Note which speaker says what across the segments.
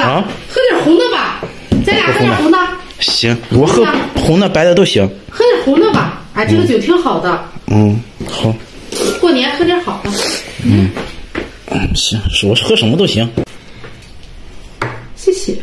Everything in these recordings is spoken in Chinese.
Speaker 1: 啊，
Speaker 2: 喝点红的吧，咱俩喝点红的。
Speaker 1: 行，我喝红的、白的都行。
Speaker 2: 喝点红的吧，哎，这个酒挺好的。
Speaker 1: 好。
Speaker 2: 过年喝点好的。
Speaker 1: 行，我喝什么都行。
Speaker 2: 谢谢。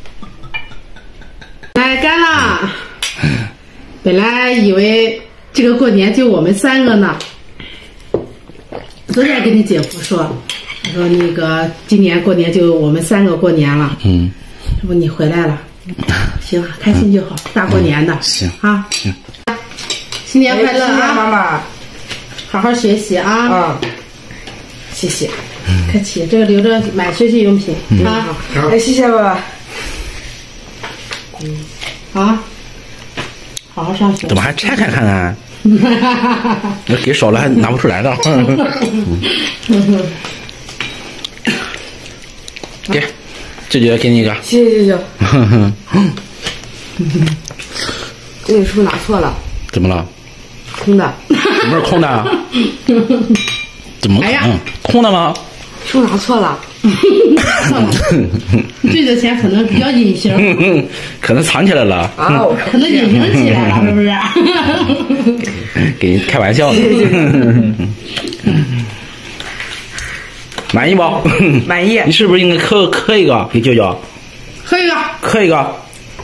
Speaker 2: 来，干了。本来以为这个过年就我们3个呢。昨天跟你姐夫说那个今年过年就我们3个过年了。这不你回来了，行了，开心就好，大过年的。
Speaker 1: 行
Speaker 2: 啊，
Speaker 1: 行。
Speaker 2: 新年快乐啊，
Speaker 3: 妈妈，
Speaker 2: 好好学习啊。
Speaker 3: 谢谢。
Speaker 2: 客气，这个留着买学习用品啊。
Speaker 3: 好，谢谢爸爸。
Speaker 2: 啊，好好上学。
Speaker 1: 怎么还拆开看看？那给少了还拿不出来的。给，这就给你一个。
Speaker 3: 谢谢。这个是不是拿错了？
Speaker 1: 怎么了？
Speaker 3: 空的。
Speaker 1: 怎么是空的？怎么可能？空的吗？
Speaker 3: 是不是拿错了？
Speaker 2: 这个钱可能比较隐形，
Speaker 1: 可能藏起来了。
Speaker 2: 可能隐形起来了，是不是？
Speaker 1: 给你开玩笑的。满意不？
Speaker 3: 满意。
Speaker 1: 你是不是应该磕一个给舅舅？
Speaker 2: 磕一个。
Speaker 1: 磕一个。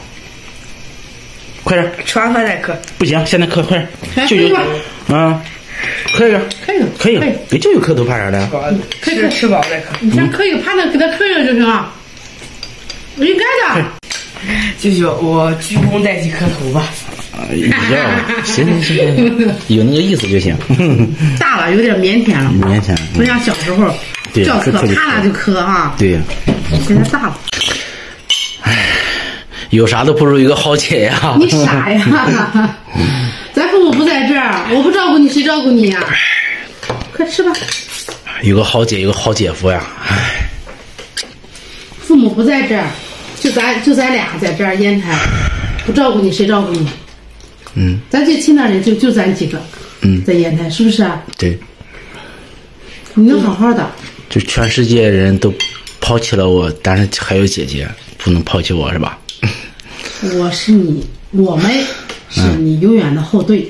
Speaker 1: 快点。
Speaker 3: 吃完饭再磕。
Speaker 1: 不行，现在磕，快点。舅舅。磕一个。可以，给舅舅磕头怕啥的？
Speaker 2: 可以
Speaker 3: 吃饱再磕。
Speaker 2: 你先磕一个，趴那给他磕一个就行了。应该的。
Speaker 3: 舅舅，我鞠躬代替磕头吧。
Speaker 1: 行，有那个意思就行。
Speaker 2: 大了有点腼腆了。
Speaker 1: 腼腆。
Speaker 2: 不像小时候叫磕，啪啦就磕啊。
Speaker 1: 对。
Speaker 2: 现在大了。
Speaker 1: 唉，有啥都不如一个好姐呀。
Speaker 2: 你傻呀！咱父母不在这儿，我不照顾你，谁照顾你呀？快吃吧。
Speaker 1: 有个好姐，有个好姐夫呀。唉。
Speaker 2: 父母不在这儿，就咱俩在这儿烟台，不照顾你谁照顾你？咱最亲的人就咱几个。在烟台是不是啊？
Speaker 1: 对。
Speaker 2: 你能好好的。
Speaker 1: 就全世界人都抛弃了我，但是还有姐姐，不能抛弃我是吧？
Speaker 2: 我们是你永远的后盾。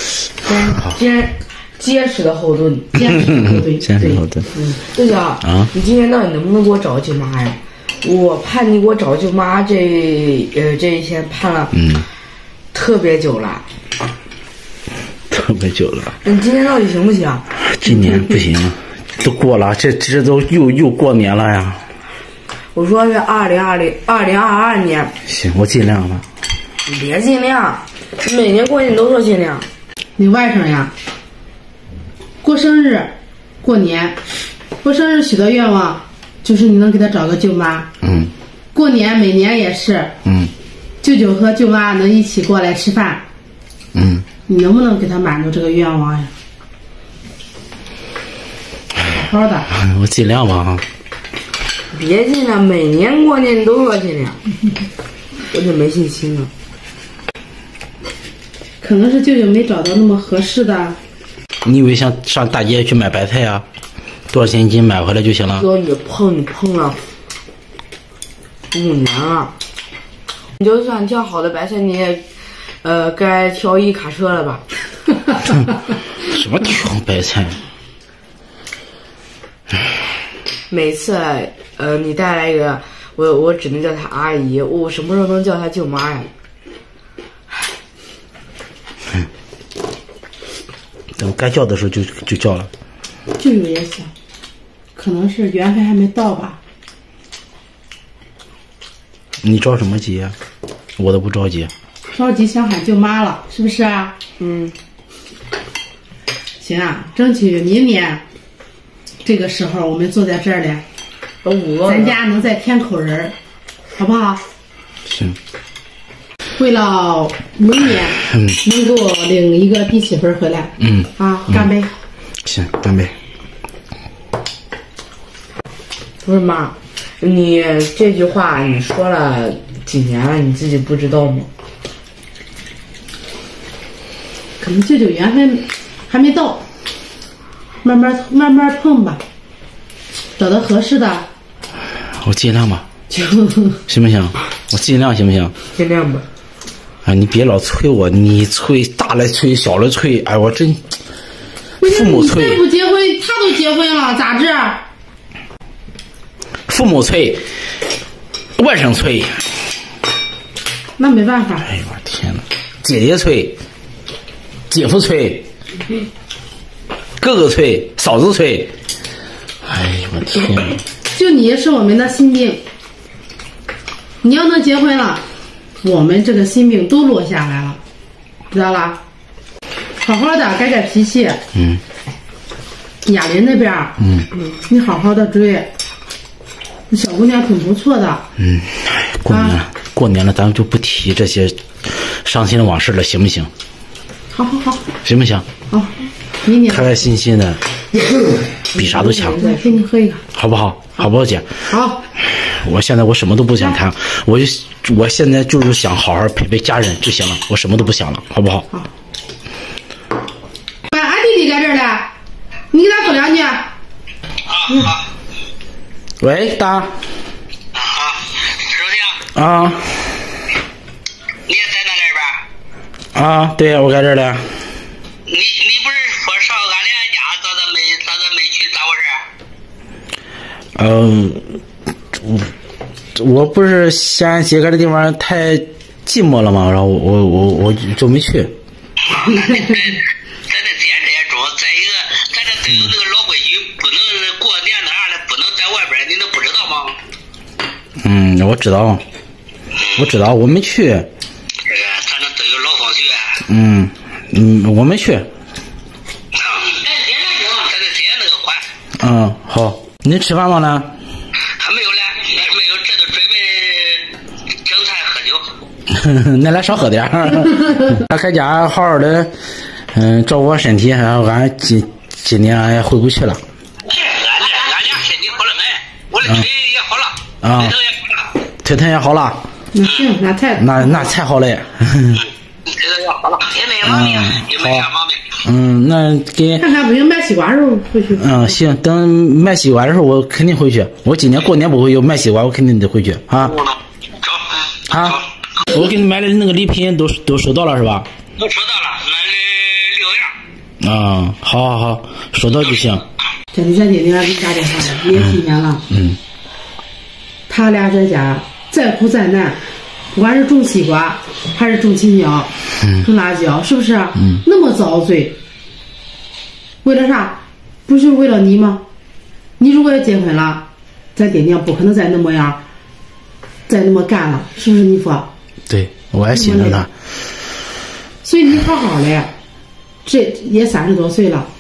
Speaker 3: 结实的后盾。
Speaker 2: 坚实的后盾。
Speaker 1: 坚实的后盾。
Speaker 3: 舅舅啊，你今天到底能不能给我找个舅妈呀？我盼你给我找舅妈这一天盼了特别久了。
Speaker 1: 特别久了。
Speaker 3: 你今天到底行不行？
Speaker 1: 今年不行，都过了，这都又过年了呀。
Speaker 3: 我说是2022年。
Speaker 1: 行，我尽量吧。
Speaker 3: 你别尽量，每年过年你都说尽量。
Speaker 2: 你外甥呀，过生日、过年、过生日许的愿望，就是你能给他找个舅妈。过年每年也是。舅舅和舅妈能一起过来吃饭。你能不能给他满足这个愿望呀？好好的。
Speaker 1: 我尽量吧。
Speaker 3: 别尽量，每年过年你都说尽量，我就没信心了。
Speaker 2: 可能是舅舅没找到那么合适的。
Speaker 1: 你以为像上大街去买白菜啊，多少钱一斤买回来就行了？
Speaker 3: 哥，你碰了5年了，你就算挑好的白菜，你也该挑一卡车了吧？
Speaker 1: 什么挑白菜？
Speaker 3: 每次你带来一个，我只能叫她阿姨，我什么时候能叫她舅妈呀？
Speaker 1: 等该叫的时候就叫了。
Speaker 2: 舅舅也想，可能是缘分还没到吧。
Speaker 1: 你着什么急呀？我都不着急。
Speaker 2: 着急想喊舅妈了，是不是啊？行啊，争取明年这个时候我们坐在这儿嘞，咱家能再添口人，好不好？
Speaker 1: 行。
Speaker 2: 为了明年能够领一个弟媳妇回来。干杯。
Speaker 1: 行，干杯。
Speaker 3: 不是妈，你这句话你说了几年了，你自己不知道吗？
Speaker 2: 可能舅舅缘分还没到，慢慢碰吧，找到合适的。
Speaker 1: 我尽量吧。 行不行？我尽量行不行？
Speaker 3: 尽量吧。
Speaker 1: 啊，你别老催我，你催大了催，小了催，哎，我真父母催。
Speaker 2: 你再不结婚，他都结婚了，咋治？
Speaker 1: 父母催，外甥催。
Speaker 2: 那没办法。
Speaker 1: 哎呦我天哪！姐姐催，姐夫催，哥哥催，嫂子催。哎呦我天哪！
Speaker 2: 就你是我们的心病，你要能结婚了，我们这个心病都落下来了，知道吧？好好的改改脾气。雅琳那边，你好好的追，那小姑娘挺不错的。
Speaker 1: 过年了，咱们就不提这些伤心的往事了，行不行？
Speaker 2: 好，
Speaker 1: 行不行？
Speaker 2: 好，明年
Speaker 1: 开开心心的，比啥都强。
Speaker 2: 来，给你喝一个，
Speaker 1: 好不好？好不好，姐？
Speaker 2: 好。
Speaker 1: 我现在什么都不想谈，我现在就是想好好陪陪家人就行了，我什么都不想了，好不好？
Speaker 2: 好。俺弟弟在这儿呢，你给他说两句。
Speaker 4: 好。
Speaker 1: 喂，大。
Speaker 4: 手机
Speaker 1: 啊。
Speaker 4: 你也在那边？
Speaker 1: 啊，对呀，我在这儿呢。
Speaker 4: 你不是说上俺俩家咋没去，咋回
Speaker 1: 事？我不是嫌姐搁这地方太寂寞了吗？然后我就没去。
Speaker 4: 咱这节也中，再一个，咱这都有那个老规矩，不能过年那啥的，不能在外边，你都不知道吗？
Speaker 1: 我知道，我没去。
Speaker 4: 这个咱这都有老风俗。
Speaker 1: 我没去。
Speaker 4: 咱这节那个款。
Speaker 1: 好，你吃饭吗呢？
Speaker 4: 还没有嘞，没有，这都准备整菜喝酒。
Speaker 1: 那来少喝点儿。他在家好好的，照顾我身体，然后俺今年也回不去了。
Speaker 4: 俺俩身体好了没？我的腿也好了，腿疼也好了。
Speaker 1: 腿疼也好了。
Speaker 2: 那行，
Speaker 1: 那太好了。
Speaker 4: 腿疼也好了，也没毛病，也没啥毛病。
Speaker 1: 那给
Speaker 2: 看看不行，卖西瓜的时候回去。
Speaker 1: 行，等卖西瓜的时候我肯定回去。我今年过年不会有卖西瓜，我肯定得回去啊。
Speaker 4: 走。
Speaker 1: 啊，我给你买的那个礼品都收到了是吧？
Speaker 4: 都收到了，买了6样。
Speaker 1: 好，收到就行。
Speaker 2: 这你家姐姐给你打电话了，你也体面了。他俩在家再苦再难，不管是种西瓜还是种青椒，种辣椒，是不是？那么遭罪，为了啥？不是为了你吗？你如果要结婚了，咱爹娘不可能再那么干了，是不是你说？
Speaker 1: 对，我也心疼他。
Speaker 2: 所以你好好的，这也30多岁了。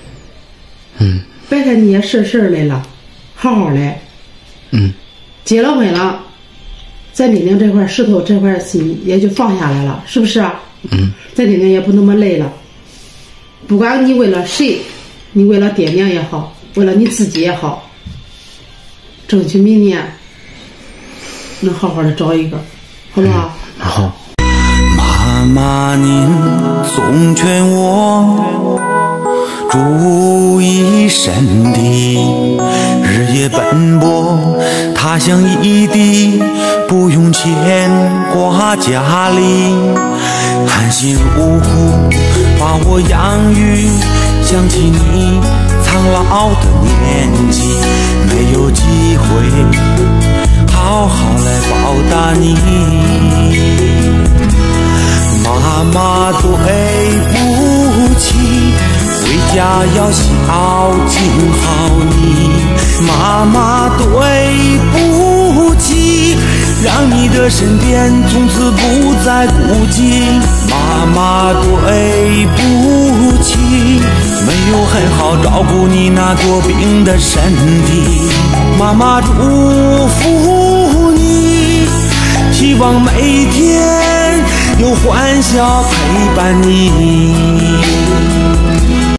Speaker 2: 白天你也事来了，好好的。结了婚了，咱爹娘这块石头这块心也就放下来了，是不是？咱爹娘也不那么累了。不管你为了谁，你为了爹娘也好，为了你自己也好，争取明年能好好的找一个，好不好？
Speaker 1: 好。
Speaker 5: 妈妈，您总劝我注意身体，日夜奔波，他乡异地，不用牵挂家里，含辛茹苦把我养育，想起你苍老的年纪，没有机会好好来报答你。妈妈对不起，回家要孝敬好你。妈妈对不起，让你的身边从此不再孤寂。妈妈对不起，没有很好照顾你那多病的身体。妈妈祝福你，希望每天有欢笑陪伴你。